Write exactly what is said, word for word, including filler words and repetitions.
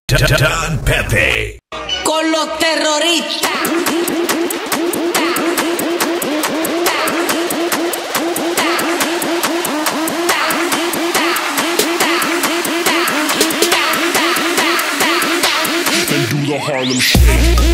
Don Pepe. Con los terroristas. And do the Harlem Shake.